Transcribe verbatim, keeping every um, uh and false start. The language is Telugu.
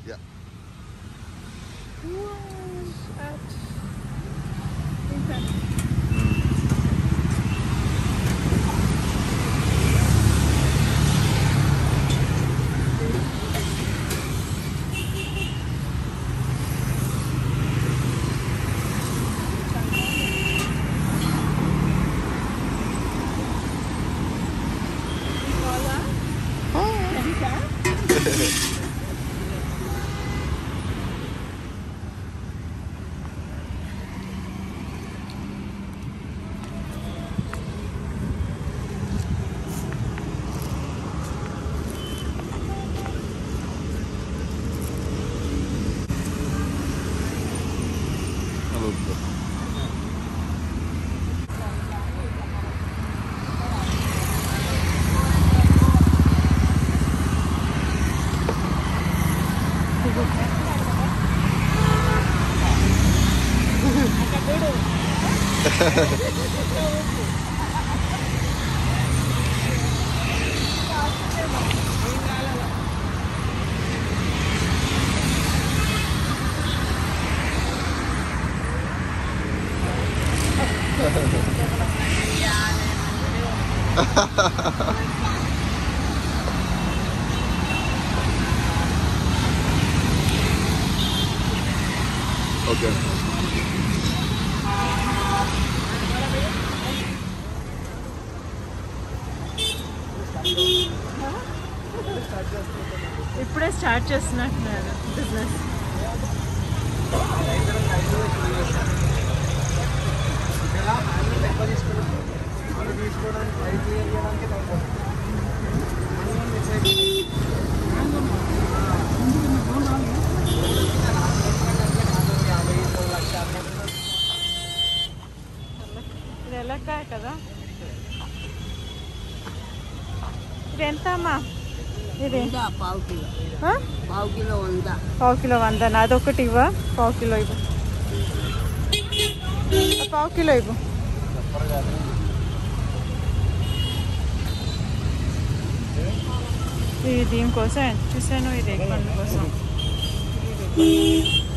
Yeah. Okay. ఇప్పుడే స్టార్ట్ చేస్తున్నట్టున్నారు బిజినెస్. ఇది ఎలక్కాయ కదా. ఇది ఎంత అమ్మా? ఇది పావు కిలో ఆ? పావు కిలో వంద పావు కిలో వంద. అదొకటి ఇవ్వ. పావు కిలో ఇవ్వు. ఆ పావు కిలో ఇవ్వు. ఇది దీనికోసం ఎంత చూసాను. ఇది ఎగ్ పండు కోసం.